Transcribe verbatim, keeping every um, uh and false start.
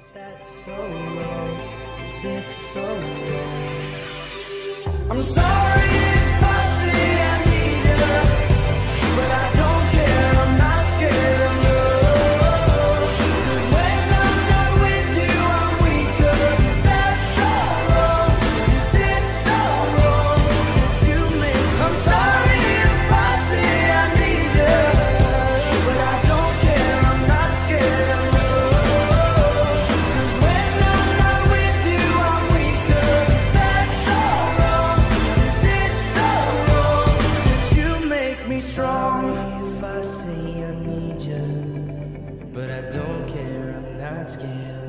that so wrong? Is it so wrong? I'm sorry if I say I need you, but I don't care, I'm not scared of love. 'Cause when I'm not with you, I'm weaker. Is that so wrong? Is it so wrong that you make? I'm sorry if I say I need you, but I don't care, I'm not scared of love. 'Cause when I'm not with you, I'm weaker. Is that so wrong? Is it so wrong that you make me strong? If I say I need you, but I don't care, I'm not scared.